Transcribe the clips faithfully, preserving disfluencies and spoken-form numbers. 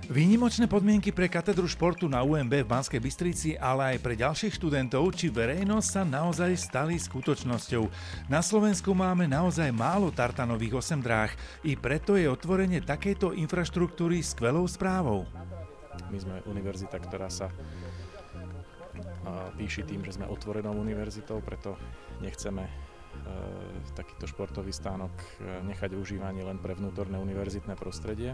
Výnimočné podmienky pre katedru športu na ú em bé v Banskej Bystrici, ale aj pre ďalších študentov či verejnosť sa naozaj stali skutočnosťou. Na Slovensku máme naozaj málo tartanových osemdráh, i preto je otvorenie takejto infraštruktúry skvelou správou. My sme univerzita, ktorá sa píši tým, že sme otvorenou univerzitou, preto nechceme takýto športový stánok nechať užívanie len pre vnútorné univerzitné prostredie.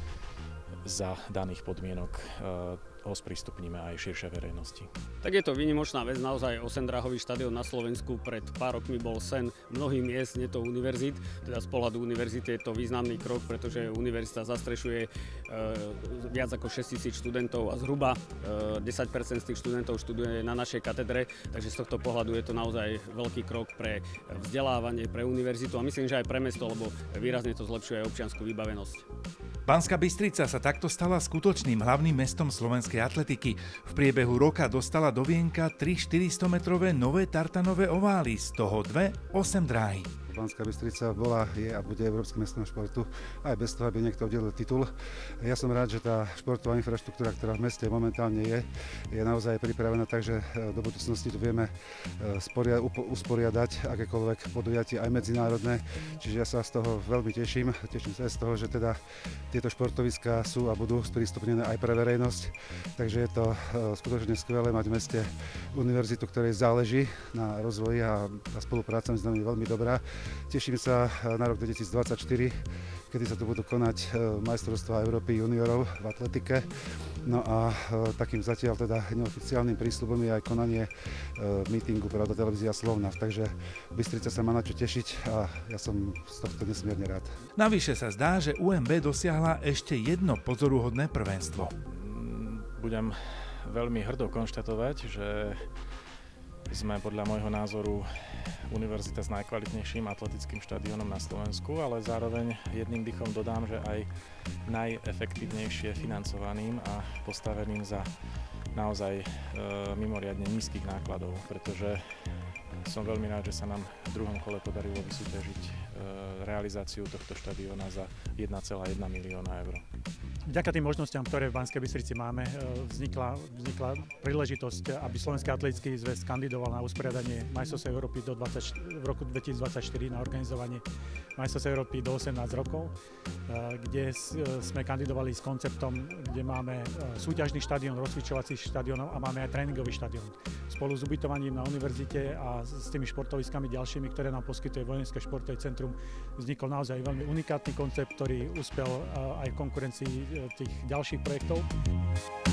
Za daných podmienok ho sprístupníme aj širšej verejnosti. Tak je to výnimočná vec, naozaj osemdráhový štadión na Slovensku pred pár rokmi bol sen mnohých miest, nie to univerzít. Teda z pohľadu univerzity je to významný krok, pretože univerzita zastrešuje e, viac ako šesťtisíc študentov a zhruba e, desať percent z tých študentov študuje na našej katedre, takže z tohto pohľadu je to naozaj veľký krok pre vzdelávanie, pre univerzitu a myslím, že aj pre mesto, lebo výrazne to zlepšuje aj občiansku vybavenosť. Banská Bystrica sa takto stala skutočným hlavným mestom slovenskej atletiky. V priebehu roka dostala do vienka tri štyristometrové nové tartanové ovály, z toho dve osemdráhy. Banská Bystrica bola, je a bude európskym mestom športu aj bez toho, aby niekto udelil titul. Ja som rád, že tá športová infraštruktúra, ktorá v meste momentálne je, je naozaj pripravená, takže do budúcnosti tu vieme sporia, usporiadať akékoľvek podujatie aj medzinárodné. Čiže ja sa z toho veľmi teším. Teším sa aj z toho, že teda tieto športoviská sú a budú sprístupnené aj pre verejnosť. Takže je to skutočne skvelé mať v meste univerzitu, ktorej záleží na rozvoji a tá spolupráca medzi nami je veľmi dobrá. Teším sa na rok dvetisícdvadsaťštyri, kedy sa tu budú konať majstrovstvá Európy juniorov v atletike. No a takým zatiaľ teda neoficiálnym prísľubom je aj konanie mítingu Pravda televízia Slovnav. Takže Bystrica sa má na čo tešiť a ja som z tohto nesmierne rád. Navyše sa zdá, že ú em bé dosiahla ešte jedno pozoruhodné prvenstvo. Budem veľmi hrdo konštatovať, že sme podľa môjho názoru univerzita s najkvalitnejším atletickým štadiónom na Slovensku, ale zároveň jedným dychom dodám, že aj najefektívnejšie financovaným a postaveným za naozaj e, mimoriadne nízkych nákladov, pretože som veľmi rád, že sa nám v druhom kole podarilo vysúťažiť e, realizáciu tohto štadióna za jeden celá jeden milióna eur. Vďaka tým možnostiam, ktoré v Banskej Bystrici máme, vznikla, vznikla príležitosť, aby Slovenský atletický zväz kandidoval na usporiadanie majstrovstiev Európy do dvadsať, v roku dvetisícdvadsaťštyri na organizovanie majstrovstiev Európy do osemnásť rokov, kde sme kandidovali s konceptom, kde máme súťažný štadión, rozcvičovací štadión a máme aj tréningový štadión. Spolu s ubytovaním na univerzite a s tými športoviskami ďalšími, ktoré nám poskytuje Vojenské športové centrum, vznikol naozaj veľmi unikátny koncept, ktorý uspel aj v konkurencii tých ďalších projektov.